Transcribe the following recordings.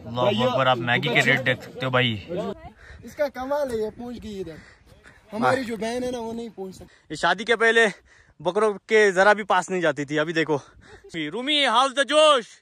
अल्लाह अकबर, आप मैगी के रेट देख सकते हो भाई। इसका कमाल है, ये पहुंच गई इधर। हमारी जो बहन है ना वो नहीं पहुंच सकती। शादी के पहले बकरों के जरा भी पास नहीं जाती थी, अभी देखो। रूमी, हाउस द जोश।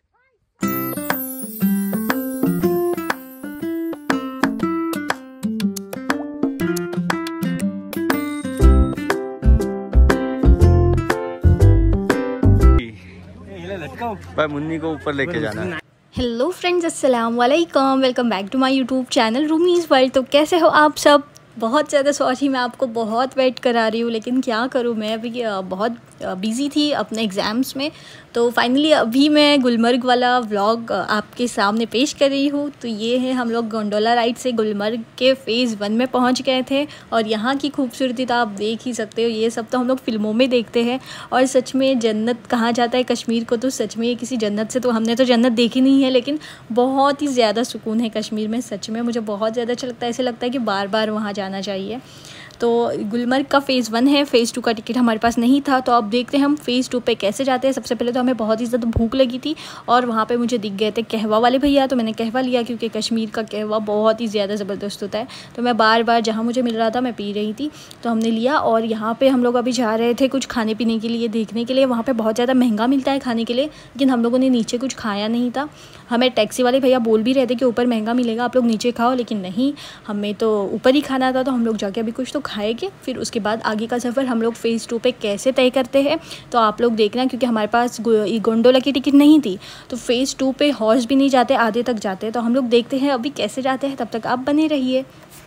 भाई मुन्नी को ऊपर लेके जाना है। हेलो फ्रेंड्स, अस्सलाम वालेकुम, welcome back to my YouTube channel Roomi's World. तो कैसे हो आप सब? बहुत ज़्यादा सॉरी, मैं आपको बहुत वेट करा रही हूँ, लेकिन क्या करूँ, मैं अभी बहुत बिज़ी थी अपने एग्ज़ाम्स में। तो फाइनली अभी मैं गुलमर्ग वाला व्लॉग आपके सामने पेश कर रही हूँ। तो ये है, हम लोग गोंडोला राइड से गुलमर्ग के फ़ेज़ 1 में पहुँच गए थे और यहाँ की खूबसूरती तो आप देख ही सकते हो। ये सब तो हम लोग फ़िल्मों में देखते हैं और सच में जन्नत कहा जाता है कश्मीर को, तो सच में ये किसी जन्नत से, तो हमने तो जन्नत देखी नहीं है, लेकिन बहुत ही ज़्यादा सुकून है कश्मीर में। सच में मुझे बहुत ज़्यादा अच्छा लगता है, ऐसे लगता है कि बार बार वहाँ जाना चाहिए। तो गुलमर्ग का फ़ेज़ 1 है, फ़ेज़ 2 का टिकट हमारे पास नहीं था। तो अब देखते हैं हम फ़ेज़ 2 पे कैसे जाते हैं। सबसे पहले तो हमें बहुत ही ज़्यादा भूख लगी थी और वहाँ पे मुझे दिख गए थे कहवा वाले भैया, तो मैंने कहवा लिया क्योंकि कश्मीर का कहवा बहुत ही ज़्यादा ज़बरदस्त होता है। तो मैं बार बार जहाँ मुझे मिल रहा था मैं पी रही थी, तो हमने लिया। और यहाँ पर हम लोग अभी जा रहे थे कुछ खाने पीने के लिए, देखने के लिए। वहाँ पर बहुत ज़्यादा महंगा मिलता है खाने के लिए, लेकिन हम लोगों ने नीचे कुछ खाया नहीं था। हमें टैक्सी वाले भैया बोल भी रहे थे कि ऊपर महंगा मिलेगा, आप लोग नीचे खाओ, लेकिन नहीं, हमें तो ऊपर ही खाना था। तो हम लोग जाके अभी कुछ तो खाएंगे, फिर उसके बाद आगे का सफ़र हम लोग फ़ेज़ 2 पे कैसे तय करते हैं तो आप लोग देखना, क्योंकि हमारे पास गोंडोला की टिकट नहीं थी। तो फ़ेज़ 2 पे हॉर्स भी नहीं जाते, आधे तक जाते हैं। तो हम लोग देखते हैं अभी कैसे जाते हैं, तब तक आप बने रहिए।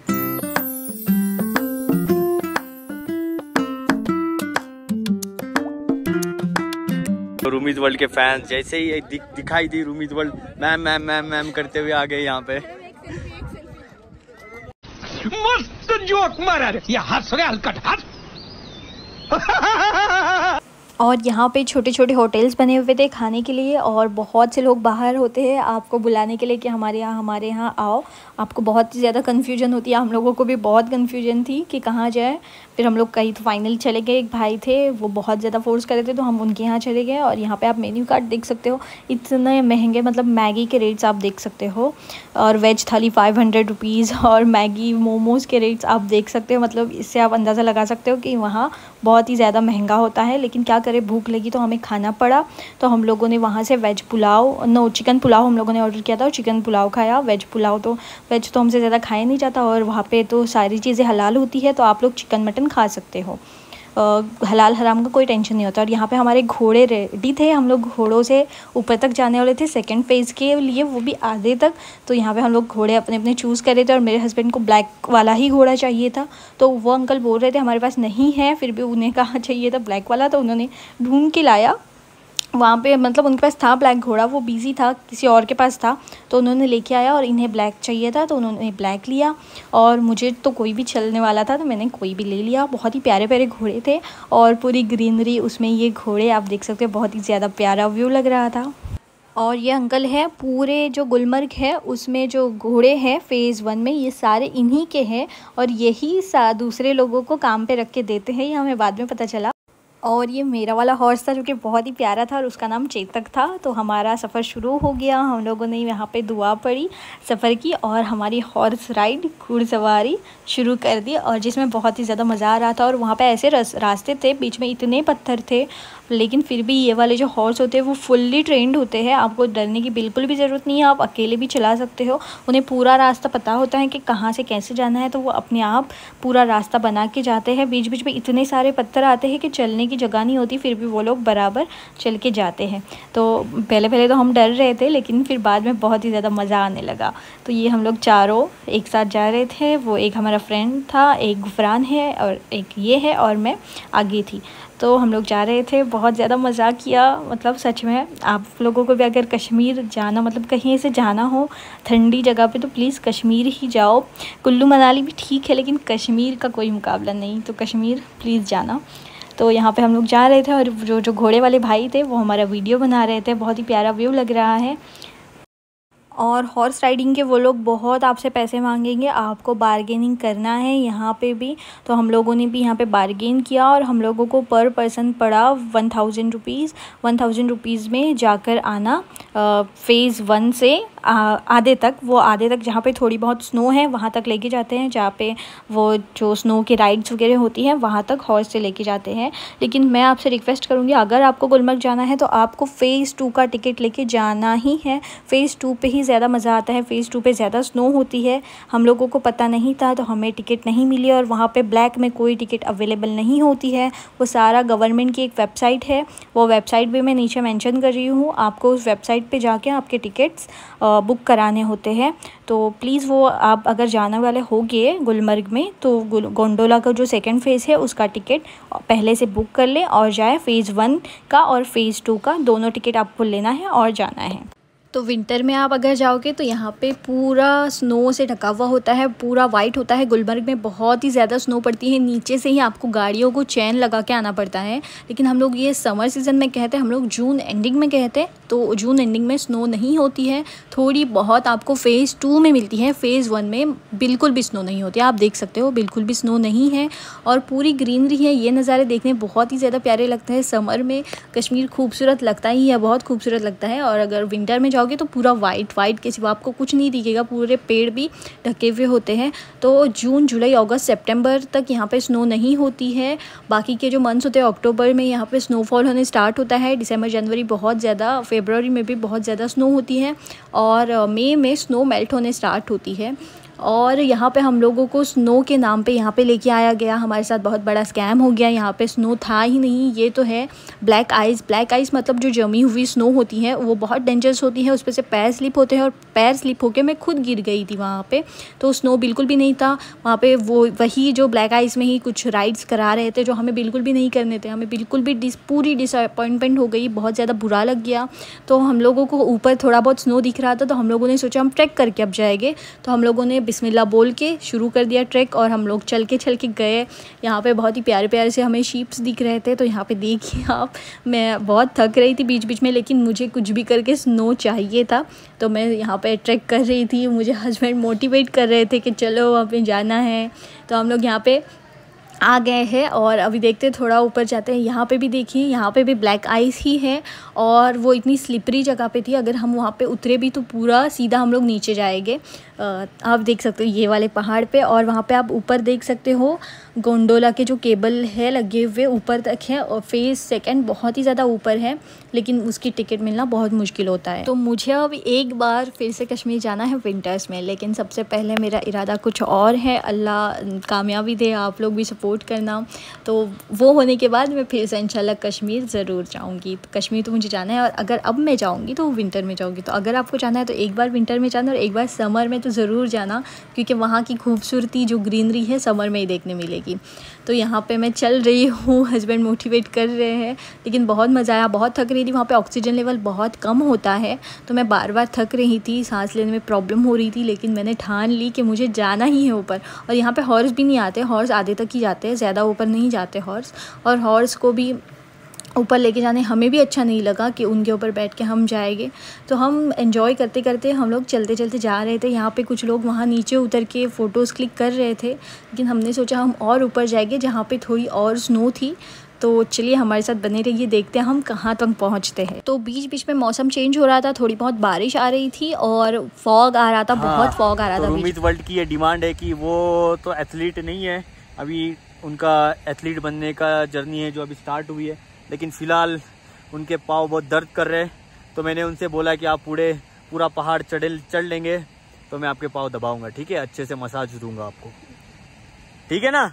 रूमीज वर्ल्ड के फैंस जैसे ही दिखाई दी Roomi's World ma'am ma'am ma'am ma'am करते हुए आ गए यहाँ पे। मस्त जोक मारा रे, ये हंस रहे हलकट हंस। और यहाँ पे छोटे छोटे होटल्स बने हुए थे खाने के लिए, और बहुत से लोग बाहर होते हैं आपको बुलाने के लिए कि हमारे यहाँ आओ। आपको बहुत ही ज़्यादा कन्फ्यूजन होती है, हम लोगों को भी बहुत कन्फ्यूजन थी कि कहाँ जाए। फिर हम लोग कहीं तो फाइनल चले गए। एक भाई थे, वो बहुत ज़्यादा फोर्स कर रहे थे, तो हम उनके यहाँ चले गए। और यहाँ पे आप मेन्यू कार्ड देख सकते हो, इतने महंगे, मतलब मैगी के रेट्स आप देख सकते हो। और वेज थाली 500 रुपीज़, और मैगी मोमोज़ के रेट्स आप देख सकते हो। मतलब इससे आप अंदाज़ा लगा सकते हो कि वहाँ बहुत ही ज़्यादा महंगा होता है, लेकिन क्या करें, भूख लगी तो हमें खाना पड़ा। तो हम लोगों ने वहाँ से चिकन पुलाव हम लोगों ने ऑर्डर किया था और चिकन पुलाव खाया। वेज तो हमसे ज़्यादा खाया नहीं जाता, और वहाँ पे तो सारी चीज़ें हलाल होती है, तो आप लोग चिकन मटन खा सकते हो। हलाल हराम का कोई टेंशन नहीं होता। और यहाँ पे हमारे घोड़े रेडी थे, हम लोग घोड़ों से ऊपर तक जाने वाले थे सेकंड फेज़ के लिए, वो भी आधे तक। तो यहाँ पे हम लोग घोड़े अपने अपने चूज़ कर रहे थे, और मेरे हस्बैंड को ब्लैक वाला ही घोड़ा चाहिए था। तो वो अंकल बोल रहे थे हमारे पास नहीं है, फिर भी उन्हें कहा चाहिए था ब्लैक वाला, तो उन्होंने ढूंढ के लाया वहाँ पे। मतलब उनके पास था ब्लैक घोड़ा, वो बिज़ी था, किसी और के पास था, तो उन्होंने लेके आया। और इन्हें ब्लैक चाहिए था तो उन्होंने ब्लैक लिया, और मुझे तो कोई भी चलने वाला था तो मैंने कोई भी ले लिया। बहुत ही प्यारे प्यारे घोड़े थे और पूरी ग्रीनरी उसमें, ये घोड़े आप देख सकते हो, बहुत ही ज़्यादा प्यारा व्यू लग रहा था। और ये अंकल हैं, पूरे जो गुलमर्ग है उसमें जो घोड़े हैं फ़ेज़ 1 में, ये सारे इन्हीं के हैं, और यही दूसरे लोगों को काम पे रख के देते हैं, ये हमें बाद में पता चला। और ये मेरा वाला हॉर्स था जो कि बहुत ही प्यारा था, और उसका नाम चेतक था। तो हमारा सफ़र शुरू हो गया, हम लोगों ने यहाँ पे दुआ पढ़ी सफ़र की, और हमारी हॉर्स राइड, घुड़सवारी शुरू कर दी, और जिसमें बहुत ही ज़्यादा मज़ा आ रहा था। और वहाँ पे ऐसे रास्ते थे, बीच में इतने पत्थर थे, लेकिन फिर भी ये वाले जो हॉर्स होते हैं वो फुल्ली ट्रेंड होते हैं, आपको डरने की बिल्कुल भी ज़रूरत नहीं है, आप अकेले भी चला सकते हो। उन्हें पूरा रास्ता पता होता है कि कहाँ से कैसे जाना है, तो वो अपने आप पूरा रास्ता बना के जाते हैं। बीच बीच में इतने सारे पत्थर आते हैं कि चलने की जगह नहीं होती, फिर भी वो लोग बराबर चल के जाते हैं। तो पहले तो हम डर रहे थे, लेकिन फिर बाद में बहुत ही ज़्यादा मज़ा आने लगा। तो ये हम लोग चारों एक साथ जा रहे थे, वो एक हमारा फ्रेंड था, एक गुफरान है, और एक ये है, और मैं आगे थी। तो हम लोग जा रहे थे, बहुत ज़्यादा मज़ा किया। मतलब सच में आप लोगों को भी अगर कश्मीर जाना, मतलब कहीं से जाना हो ठंडी जगह पे, तो प्लीज़ कश्मीर ही जाओ। कुल्लू मनाली भी ठीक है, लेकिन कश्मीर का कोई मुकाबला नहीं, तो कश्मीर प्लीज़ जाना। तो यहाँ पे हम लोग जा रहे थे, और जो घोड़े वाले भाई थे वो हमारा वीडियो बना रहे थे, बहुत ही प्यारा व्यू लग रहा है। और हॉर्स राइडिंग के वो लोग बहुत आपसे पैसे मांगेंगे, आपको बार्गेनिंग करना है यहाँ पे भी। तो हम लोगों ने भी यहाँ पे बार्गेन किया और हम लोगों को पर पर्सन पड़ा 1000 रुपीज़। 1000 रुपीज़ में जाकर आना फ़ेज़ 1 से आधे तक, वो आधे तक जहाँ पे थोड़ी बहुत स्नो है वहाँ तक लेके जाते हैं, जहाँ पे वो जो स्नो की राइड्स वगैरह होती हैं वहाँ तक हॉर्स से लेके जाते हैं। लेकिन मैं आपसे रिक्वेस्ट करूँगी, अगर आपको गुलमर्ग जाना है तो आपको फ़ेज़ 2 का टिकट लेके जाना ही है। फ़ेज़ 2 पे ही ज़्यादा मज़ा आता है, फ़ेज़ 2 पे ज़्यादा स्नो होती है। हम लोगों को पता नहीं था तो हमें टिकट नहीं मिली और वहाँ पे ब्लैक में कोई टिकट अवेलेबल नहीं होती है। वो सारा गवर्नमेंट की एक वेबसाइट है, वो वेबसाइट भी मैं नीचे मेंशन कर रही हूँ। आपको उस वेबसाइट पे जाके आपके टिकट्स बुक कराने होते हैं। तो प्लीज़ वो आप अगर जाने वाले होगे गुलमर्ग में तो गोंडोला का जो सेकंड फ़ेज़ है उसका टिकट पहले से बुक कर लें और जाए। फ़ेज़ 1 का और फ़ेज़ 2 का दोनों टिकट आपको लेना है और जाना है। तो विंटर में आप अगर जाओगे तो यहाँ पे पूरा स्नो से ढका हुआ होता है, पूरा वाइट होता है। गुलमर्ग में बहुत ही ज़्यादा स्नो पड़ती है, नीचे से ही आपको गाड़ियों को चैन लगा के आना पड़ता है। लेकिन हम लोग ये समर सीज़न में कहते हैं, हम लोग जून एंडिंग में कहते हैं, तो जून एंडिंग में स्नो नहीं होती है। थोड़ी बहुत आपको फ़ेज़ 2 में मिलती है, फ़ेज़ 1 में बिल्कुल भी स्नो नहीं होती है। आप देख सकते हो बिल्कुल भी स्नो नहीं है और पूरी ग्रीनरी है। ये नज़ारे देखने बहुत ही ज़्यादा प्यारे लगते हैं। समर में कश्मीर खूबसूरत लगता ही है, बहुत खूबसूरत लगता है। और अगर विंटर में जाओगे तो पूरा वाइट के सिवा आपको कुछ नहीं दिखेगा, पूरे पेड़ भी ढके हुए होते हैं। तो जून, जुलाई, अगस्त, सितंबर तक यहाँ पे स्नो नहीं होती है। बाकी के जो मंथ्स होते हैं, अक्टूबर में यहाँ पे स्नोफॉल होने स्टार्ट होता है, दिसंबर जनवरी बहुत ज़्यादा, फरवरी में भी बहुत ज़्यादा स्नो होती है और मई में स्नो मेल्ट होने स्टार्ट होती है। और यहाँ पे हम लोगों को स्नो के नाम पे यहाँ पे लेके आया गया, हमारे साथ बहुत बड़ा स्कैम हो गया। यहाँ पे स्नो था ही नहीं, ये तो है ब्लैक आइस। ब्लैक आइस मतलब जो जमी हुई स्नो होती है वो बहुत डेंजरस होती है, उस पर से पैर स्लिप होते हैं और पैर स्लिप होकर मैं खुद गिर गई थी वहाँ पे। तो स्नो बिल्कुल भी नहीं था वहाँ पे। वो वही जो ब्लैक आइस में ही कुछ राइड्स करा रहे थे जो हमें बिल्कुल भी नहीं करने थे। हमें बिल्कुल भी पूरी डिसअपॉइंटमेंट हो गई, बहुत ज़्यादा बुरा लग गया। तो हम लोगों को ऊपर थोड़ा बहुत स्नो दिख रहा था तो हम लोगों ने सोचा हम ट्रैक करके अब जाएंगे। तो हम लोगों ने बिस्मिल्लाह बोल के शुरू कर दिया ट्रैक और हम लोग चल के गए। यहाँ पे बहुत ही प्यारे प्यारे से हमें शीप्स दिख रहे थे। तो यहाँ पे देखिए आप, मैं बहुत थक रही थी बीच बीच में, लेकिन मुझे कुछ भी करके स्नो चाहिए था। तो मैं यहाँ पे ट्रैक कर रही थी, मुझे हस्बैंड मोटिवेट कर रहे थे कि चलो हमें जाना है। तो हम लोग यहाँ पे आ गए हैं और अभी देखते हैं थोड़ा ऊपर जाते हैं। यहाँ पे भी देखिए, यहाँ पे भी ब्लैक आइस ही है और वो इतनी स्लिपरी जगह पे थी, अगर हम वहाँ पे उतरे भी तो पूरा सीधा हम लोग नीचे जाएंगे। आप देख सकते हो ये वाले पहाड़ पे, और वहाँ पे आप ऊपर देख सकते हो गोंडोला के जो केबल है लगे हुए ऊपर तक है और फ़ेज़ 2 बहुत ही ज़्यादा ऊपर है, लेकिन उसकी टिकट मिलना बहुत मुश्किल होता है। तो मुझे अब एक बार फिर से कश्मीर जाना है विंटर्स में, लेकिन सबसे पहले मेरा इरादा कुछ और है। अल्लाह कामयाबी दे, आप लोग भी सपोर्ट करना। तो वो होने के बाद मैं फिर से इंशाल्लाह कश्मीर ज़रूर जाऊँगी। तो कश्मीर तो मुझे जाना है और अगर अब मैं जाऊँगी तो विंटर में जाऊँगी। तो अगर आपको जाना है तो एक बार विंटर में जाना और एक बार समर में तो ज़रूर जाना, क्योंकि वहाँ की खूबसूरती जो ग्रीनरी है समर में ही देखने मिलेगी। तो यहाँ पे मैं चल रही हूँ, हस्बैंड मोटिवेट कर रहे हैं, लेकिन बहुत मज़ा आया। बहुत थक रही थी, वहाँ पे ऑक्सीजन लेवल बहुत कम होता है तो मैं बार बार थक रही थी, सांस लेने में प्रॉब्लम हो रही थी, लेकिन मैंने ठान ली कि मुझे जाना ही है ऊपर। और यहाँ पे हॉर्स भी नहीं आते, हॉर्स आधे तक ही जाते हैं, ज़्यादा ऊपर नहीं जाते हॉर्स। और हॉर्स को भी ऊपर लेके जाने हमें भी अच्छा नहीं लगा कि उनके ऊपर बैठ के हम जाएंगे। तो हम एंजॉय करते करते हम लोग चलते चलते जा रहे थे। यहाँ पे कुछ लोग वहाँ नीचे उतर के फ़ोटोज़ क्लिक कर रहे थे, लेकिन हमने सोचा हम और ऊपर जाएंगे जहाँ पे थोड़ी और स्नो थी। तो चलिए हमारे साथ बने रहिए, देखते हैं हम कहाँ तक पहुँचते हैं। तो बीच बीच में मौसम चेंज हो रहा था, थोड़ी बहुत बारिश आ रही थी और फॉग आ रहा था, बहुत फॉग आ रहा था। रूमीत वर्ल्ड की ये डिमांड है कि वो तो एथलीट नहीं है, अभी उनका एथलीट बनने का जर्नी है जो अभी स्टार्ट हुई है, लेकिन फ़िलहाल उनके पाँव बहुत दर्द कर रहे हैं। तो मैंने उनसे बोला कि आप पूरा पहाड़ चढ़ लेंगे तो मैं आपके पाँव दबाऊंगा, ठीक है, अच्छे से मसाज दूंगा आपको, ठीक है ना?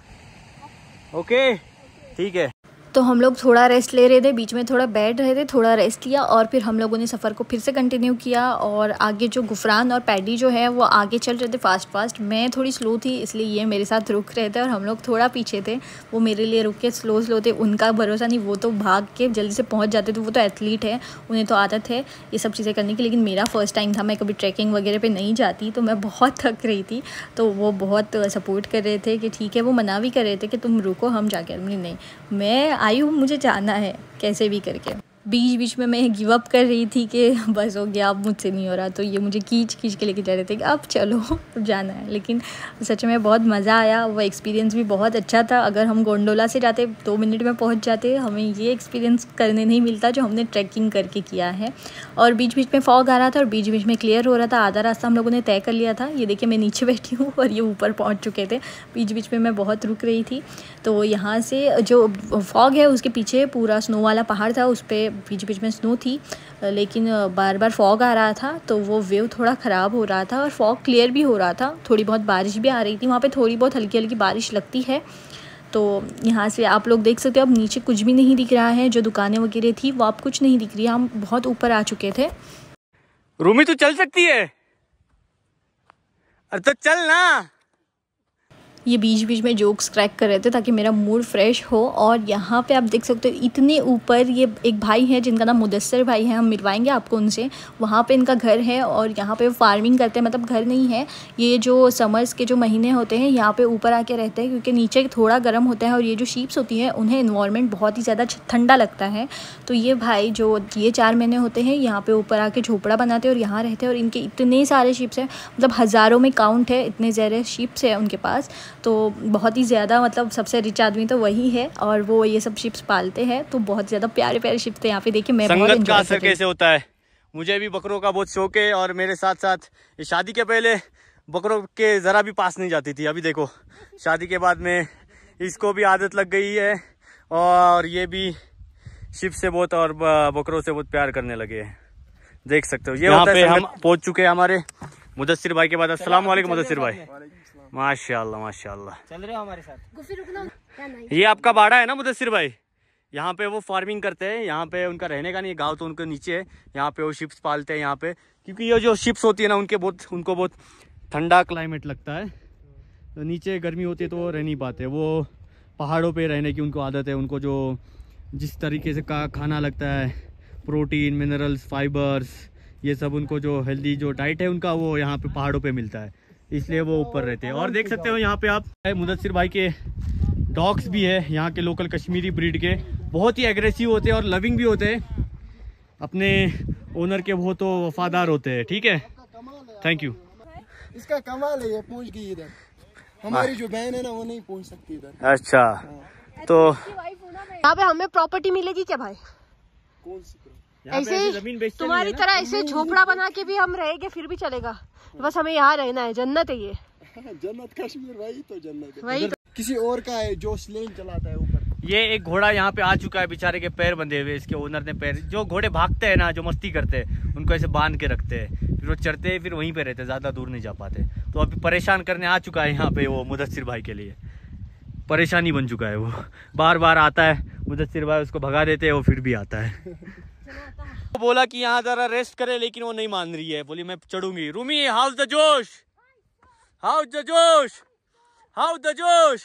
ओके, ठीक है। तो हम लोग थोड़ा रेस्ट ले रहे थे, बीच में थोड़ा बैठ रहे थे, थोड़ा रेस्ट लिया और फिर हम लोगों ने सफ़र को फिर से कंटिन्यू किया। और आगे जो गुफरान और पैडी जो है वो आगे चल रहे थे फास्ट। मैं थोड़ी स्लो थी इसलिए ये मेरे साथ रुक रहे थे और हम लोग थोड़ा पीछे थे, वो मेरे लिए रुक के स्लो थे। उनका भरोसा नहीं, वो तो भाग के जल्दी से पहुँच जाते थे, वो तो एथलीट है, उन्हें तो आदत है ये सब चीज़ें करने की। लेकिन मेरा फ़र्स्ट टाइम था, मैं कभी ट्रैकिंग वगैरह पर नहीं जाती, तो मैं बहुत थक रही थी। तो वो बहुत सपोर्ट कर रहे थे कि ठीक है, वो मना भी कर रहे थे कि तुम रुको हम जाके। नहीं, मैं आई हूँ, मुझे जाना है कैसे भी करके। बीच बीच में मैं गिव अप कर रही थी कि बस हो गया, अब मुझसे नहीं हो रहा। तो ये मुझे खींच के लेके जा रहे थे कि अब चलो अब जाना है। लेकिन सच में बहुत मज़ा आया, वो एक्सपीरियंस भी बहुत अच्छा था। अगर हम गोंडोला से जाते 2 मिनट में पहुंच जाते, हमें ये एक्सपीरियंस करने नहीं मिलता जो हमने ट्रैकिंग करके किया है। और बीच बीच में फॉग आ रहा था और बीच बीच में क्लियर हो रहा था। आधा रास्ता हम लोगों ने तय कर लिया था। ये देखिए मैं नीचे बैठी हूँ और ये ऊपर पहुँच चुके थे। बीच बीच में मैं बहुत रुक रही थी। तो यहाँ से जो फॉग है उसके पीछे पूरा स्नो वाला पहाड़ था, उस पर बीच बीच में स्नो थी, लेकिन बार बार फॉग आ रहा था तो वो व्यू थोड़ा ख़राब हो रहा था। और फॉग क्लियर भी हो रहा था, थोड़ी बहुत बारिश भी आ रही थी। वहाँ पे थोड़ी बहुत हल्की हल्की बारिश लगती है। तो यहाँ से आप लोग देख सकते हो अब नीचे कुछ भी नहीं दिख रहा है। जो दुकानें वगैरह थी वो अब कुछ नहीं दिख रही है। हम बहुत ऊपर आ चुके थे। रूमी तू चल सकती है? अरे तो चल ना। ये बीच बीच में जोक्स क्रैक कर रहे थे ताकि मेरा मूड फ्रेश हो। और यहाँ पे आप देख सकते हो इतने ऊपर ये एक भाई है जिनका नाम मुदस्सिर भाई है, हम मिलवाएंगे आपको उनसे। वहाँ पे इनका घर है और यहाँ पे फार्मिंग करते हैं, मतलब घर नहीं है ये, जो समर्स के जो महीने होते हैं यहाँ पे ऊपर आके रहते हैं क्योंकि नीचे थोड़ा गर्म होता है। और ये जो शीप्स होती हैं उन्हें इन्वायरमेंट बहुत ही ज़्यादा ठंडा लगता है। तो ये भाई जो ये 4 महीने होते हैं यहाँ पर ऊपर आके झोपड़ा बनाते हैं और यहाँ रहते हैं। और इनके इतने सारे शीप्स हैं, मतलब हज़ारों में काउंट है, इतने ज़्यादा शीप्स है उनके पास। तो बहुत ही ज़्यादा, मतलब सबसे रिच आदमी तो वही है और वो ये सब शिप्स पालते हैं। तो बहुत ज़्यादा प्यारे प्यारे शिप्स थे यहाँ पे। देखिए मैं बहुत संगत का असर कैसे होता है। मुझे भी बकरों का बहुत शौक है और मेरे साथ साथ शादी के पहले बकरों के ज़रा भी पास नहीं जाती थी। अभी देखो शादी के बाद में इसको भी आदत लग गई है और ये भी शिप से बहुत और बकरों से बहुत प्यार करने लगे हैं। देख सकते हो ये यहाँ पे हम पहुँच चुके हैं हमारे मुदस्सिर भाई के बाद। अस्सलाम वालेकुम मुदस्सिर भाई। माशाल्लाह माशाल्लाह। चल रहे हो हमारे साथ। ये आपका बाड़ा है ना मुदस्सिर भाई? यहाँ पे वो फार्मिंग करते हैं। यहाँ पे उनका रहने का नहीं, गांव तो उनके नीचे है। यहाँ पे वो शिप्स पालते हैं यहाँ पे, क्योंकि ये जो शिप्स होती है ना उनको बहुत ठंडा क्लाइमेट लगता है। तो नीचे गर्मी होती है तो वो रह नहीं पाते। वो पहाड़ों पे रहने की उनको आदत है। उनको जो जिस तरीके से का खाना लगता है, प्रोटीन, मिनरल्स, फाइबर्स, ये सब उनको जो हेल्दी जो डाइट है उनका, वो यहाँ पे पहाड़ों पे मिलता है, इसलिए वो ऊपर रहते हैं। और देख सकते हो यहाँ पे आप मुदस्सिर भाई के डॉग्स भी है, यहाँ के लोकल कश्मीरी ब्रीड के, बहुत ही एग्रेसिव होते हैं और लविंग भी होते हैं। अपने ओनर के बहुत तो वफादार होते हैं। ठीक है, थैंक यू। इसका कमाल है, ये पहुंच गई इधर। हमारी जो बहन है ना वो नहीं पहुंच सकती इधर। अच्छा, तो यहाँ पे हमें प्रॉपर्टी मिलेगी क्या भाई? कौन सी? ऐसे ही तुम्हारी तरह ऐसे झोपड़ा बना के भी हम रहेंगे फिर भी चलेगा, बस हमें यहाँ रहना है। जन्नत है ये। जन्नत कश्मीर, वही तो जन्नत है। वही तो। किसी और का है जो स्लेन चलाता है ऊपर। ये एक घोड़ा यहाँ पे आ चुका है, बेचारे के पैर बंधे हुए। इसके ओनर ने पैर, जो घोड़े भागते हैं ना, जो मस्ती करते हैं, उनको ऐसे बांध के रखते हैं, फिर वो चढ़ते हैं, फिर वहीं पे रहते हैं, ज्यादा दूर नहीं जा पाते। तो अभी परेशान करने आ चुका है यहाँ पे वो मुदस्सिर भाई के लिए। परेशानी बन चुका है वो, बार बार आता है मुदस्सिर भाई, उसको भगा देते हैं, वो फिर भी आता है। वो बोला कि यहाँ जरा रेस्ट करे, लेकिन वो नहीं मान रही है। बोली मैं चढ़ूंगी। Roomi, how's the josh, how's the josh, how's the josh.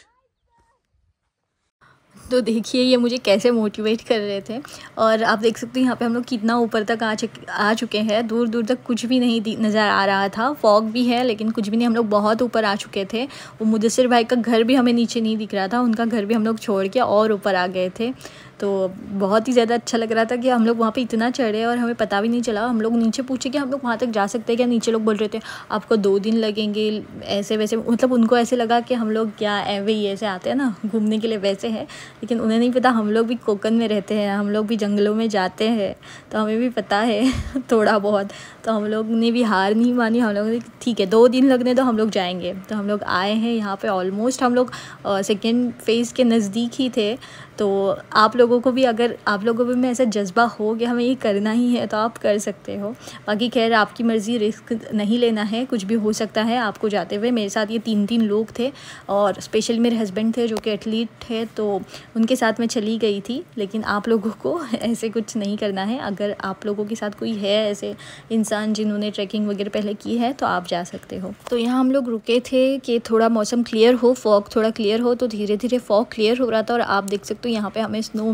तो देखिए ये मुझे कैसे मोटिवेट कर रहे थे। और आप देख सकते हैं यहाँ पे हम लोग कितना ऊपर तक आ चुके हैं। दूर दूर तक कुछ भी नहीं नज़र आ रहा था। फॉग भी है लेकिन कुछ भी नहीं, हम लोग बहुत ऊपर आ चुके थे। वो मुदस्सिर भाई का घर भी हमें नीचे नहीं दिख रहा था, उनका घर भी हम लोग छोड़ के और ऊपर आ गए थे। तो बहुत ही ज़्यादा अच्छा लग रहा था कि हम लोग वहाँ पे इतना चढ़े और हमें पता भी नहीं चला। हम लोग नीचे पूछे कि हम लोग वहाँ तक जा सकते हैं क्या? नीचे लोग बोल रहे थे आपको 2 दिन लगेंगे, ऐसे वैसे। मतलब उनको ऐसे लगा कि हम लोग क्या वही ऐसे आते हैं ना घूमने के लिए, वैसे है। लेकिन उन्हें नहीं पता हम लोग भी कोकन में रहते हैं, हम लोग भी जंगलों में जाते हैं, तो हमें भी पता है थोड़ा बहुत। तो हम लोग ने भी हार नहीं मानी। हम लोग ठीक है 2 दिन लगने तो हम लोग जाएंगे। तो हम लोग आए हैं यहाँ पे। ऑलमोस्ट हम लोग सेकेंड फेज़ के नज़दीक ही थे। तो आप लोगों को भी, अगर आप लोगों में ऐसा जज्बा हो कि हमें ये करना ही है तो आप कर सकते हो। बाकी खैर आपकी मर्ज़ी, रिस्क नहीं लेना है, कुछ भी हो सकता है आपको जाते हुए। मेरे साथ ये 3 लोग थे और स्पेशली मेरे हस्बैंड थे जो कि एथलीट है, तो उनके साथ मैं चली गई थी। लेकिन आप लोगों को ऐसे कुछ नहीं करना है। अगर आप लोगों के साथ कोई है ऐसे इंसान जिन्होंने ट्रैकिंग वगैरह पहले की है तो आप जा सकते हो। तो यहाँ हम लोग रुके थे कि थोड़ा मौसम क्लियर हो, फॉग थोड़ा क्लियर हो। तो धीरे धीरे फॉग क्लियर हो रहा था और आप देख सकते हो यहाँ पे हमें स्नो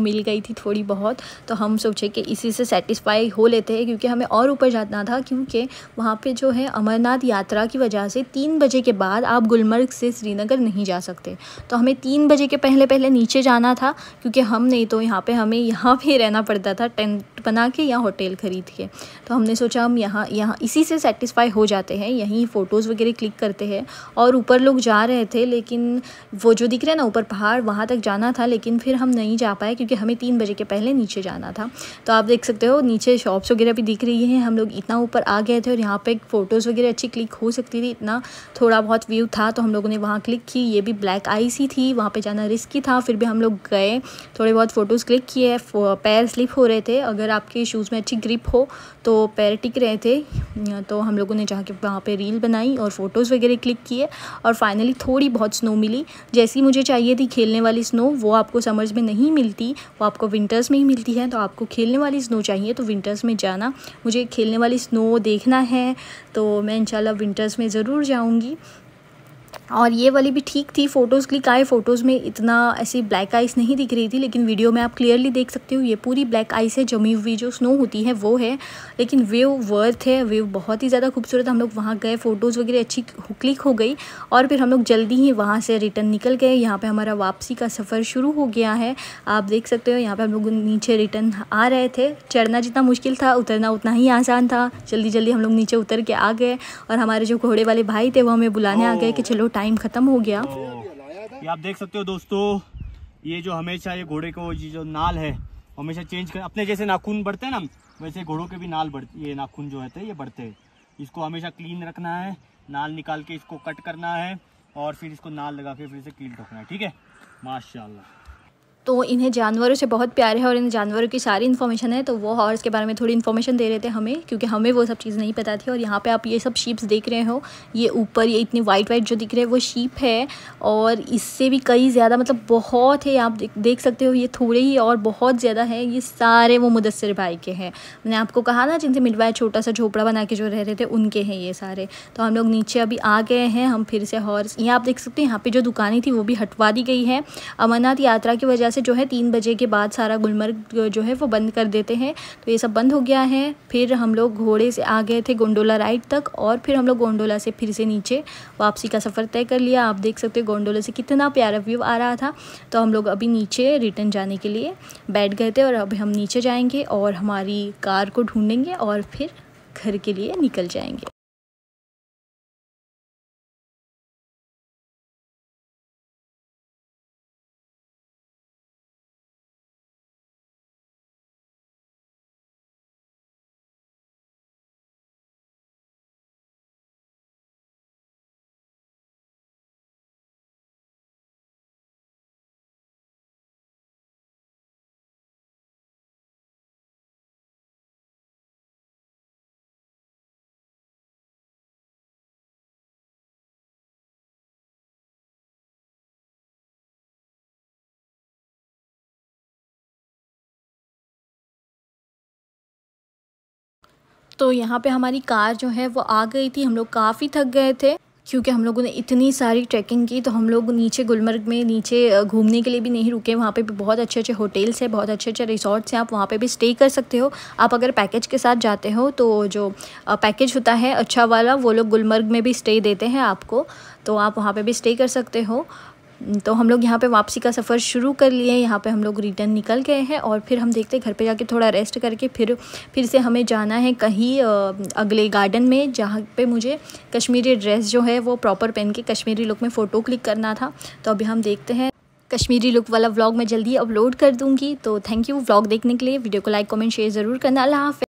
मिल गई थी थोड़ी बहुत, तो हम सोचे कि इसी से सेटिस्फाई हो लेते हैं, क्योंकि हमें और ऊपर जाना था, क्योंकि वहाँ पे जो है अमरनाथ यात्रा की वजह से 3 बजे के बाद आप गुलमर्ग से श्रीनगर नहीं जा सकते। तो हमें 3 बजे के पहले नीचे जाना था, क्योंकि हम नहीं तो हमें यहाँ पे रहना पड़ता था, टेंट बना के या होटल ख़रीद के। तो हमने सोचा हम यहाँ इसी से सेटिस्फाई हो जाते हैं, यहीं फ़ोटोज़ वगैरह क्लिक करते हैं। और ऊपर लोग जा रहे थे, लेकिन वो जो दिख रहा है ना ऊपर पहाड़, वहाँ तक जाना था, लेकिन फिर हम नहीं जा पाए क्योंकि हमें 3 बजे के पहले नीचे जाना था। तो आप देख सकते हो नीचे शॉप्स वगैरह भी दिख रही हैं। हम लोग इतना ऊपर आ गए थे और यहाँ पे फ़ोटोज़ वगैरह अच्छी क्लिक हो सकती थी, इतना थोड़ा बहुत व्यू था, तो हम लोगों ने वहाँ क्लिक की। ये भी ब्लैक आइस ही थी, वहाँ पे जाना रिस्की था, फिर भी हम लोग गए, थोड़े बहुत फ़ोटोज़ क्लिक किए। पैर स्लिप हो रहे थे, अगर आपके शूज़ में अच्छी ग्रिप हो तो पैर टिक रहे थे। तो हम लोगों ने जाके वहाँ पे रील बनाई और फ़ोटोज़ वगैरह क्लिक किए, और फाइनली थोड़ी बहुत स्नो मिली, जैसी मुझे चाहिए थी खेलने वाली स्नो। वो आपको समर्स में नहीं मिलती, वो आपको विंटर्स में ही मिलती है। तो आपको खेलने वाली स्नो चाहिए तो विंटर्स में जाना। मुझे खेलने वाली स्नो देखना है, तो मैं इंशाल्लाह विंटर्स में ज़रूर जाऊँगी। और ये वाली भी ठीक थी, फ़ोटोज़ क्लिक आए। फ़ोटोज़ में इतना ऐसी ब्लैक आइस नहीं दिख रही थी, लेकिन वीडियो में आप क्लियरली देख सकते हो ये पूरी ब्लैक आइस है, जमी हुई जो स्नो होती है वो है। लेकिन व्यू वर्थ है, व्यू बहुत ही ज़्यादा खूबसूरत। हम लोग वहाँ गए, फ़ोटोज़ वगैरह अच्छी क्लिक हो गई, और फिर हम लोग जल्दी ही वहाँ से रिटर्न निकल गए। यहाँ पर हमारा वापसी का सफ़र शुरू हो गया है, आप देख सकते हो। यहाँ पर हम लोग नीचे रिटर्न आ रहे थे। चढ़ना जितना मुश्किल था, उतरना उतना ही आसान था। जल्दी हम लोग नीचे उतर के आ गए, और हमारे जो घोड़े वाले भाई थे वो हमें बुलाने आ गए कि चलो टाइम ख़त्म हो गया। ये आप देख सकते हो दोस्तों, ये जो हमेशा ये घोड़े को ये जो नाल है हमेशा चेंज कर, अपने जैसे नाखून बढ़ते हैं ना, वैसे घोड़ों के भी नाल बढ़ते, ये नाखून जो है ये बढ़ते हैं। इसको हमेशा क्लीन रखना है, नाल निकाल के इसको कट करना है, और फिर इसको नाल लगा के फिर इसे क्लीन रखना है। ठीक है, माशाल्लाह। तो इन्हें जानवरों से बहुत प्यार है और इन जानवरों की सारी इन्फॉर्मेशन है। तो वो हॉर्स के बारे में थोड़ी इन्फॉर्मेशन दे रहे थे हमें, क्योंकि हमें वो सब चीज़ नहीं पता थी। और यहाँ पे आप ये सब शीप्स देख रहे हो, ये ऊपर ये इतनी वाइट जो दिख रहे हैं वो शीप है, और इससे भी कई ज़्यादा, मतलब बहुत है। आप देख सकते हो, ये थोड़े ही और बहुत ज़्यादा है। ये सारे वो मुदस्सिर भाई के हैं, मैंने आपको कहा ना, जिनसे मिलवाया छोटा सा झोपड़ा बना के जो रह रहे थे, उनके हैं ये सारे। तो हम लोग नीचे अभी आ गए हैं, हम फिर से हॉर्स, ये आप देख सकते हैं यहाँ पर जो दुकानें थी वो भी हटवा दी गई है। अमरनाथ यात्रा की वजह से जो है 3 बजे के बाद सारा गुलमर्ग जो है वो बंद कर देते हैं, तो ये सब बंद हो गया है। फिर हम लोग घोड़े से आ गए थे गोंडोला राइड तक, और फिर हम लोग गोंडोला से फिर से नीचे वापसी का सफ़र तय कर लिया। आप देख सकते हो गोंडोला से कितना प्यारा व्यू आ रहा था। तो हम लोग अभी नीचे रिटर्न जाने के लिए बैठ गए थे, और अभी हम नीचे जाएंगे और हमारी कार को ढूंढेंगे और फिर घर के लिए निकल जाएंगे। तो यहाँ पे हमारी कार जो है वो आ गई थी। हम लोग काफ़ी थक गए थे, क्योंकि हम लोगों ने इतनी सारी ट्रैकिंग की। तो हम लोग नीचे गुलमर्ग में नीचे घूमने के लिए भी नहीं रुके, वहाँ पे भी बहुत अच्छे होटल्स हैं, बहुत अच्छे रिसोर्ट्स हैं, आप वहाँ पे भी स्टे कर सकते हो। आप अगर पैकेज के साथ जाते हो तो जो पैकेज होता है अच्छा वाला, वो लोग गुलमर्ग में भी स्टे देते हैं आपको, तो आप वहाँ पे भी स्टे कर सकते हो। तो हम लोग यहाँ पे वापसी का सफ़र शुरू कर लिए। यहाँ पे हम लोग रिटर्न निकल गए हैं, और फिर हम देखते हैं घर पे जाके थोड़ा रेस्ट करके फिर से हमें जाना है कहीं अगले गार्डन में, जहाँ पे मुझे कश्मीरी ड्रेस जो है वो प्रॉपर पहन के कश्मीरी लुक में फ़ोटो क्लिक करना था। तो अभी हम देखते हैं, कश्मीरी लुक वाला व्लॉग मैं जल्दी अपलोड कर दूँगी। तो थैंक यू व्लॉग देखने के लिए। वीडियो को लाइक कमेंट शेयर ज़रूर करना। अल्लाह हाफ़िज़।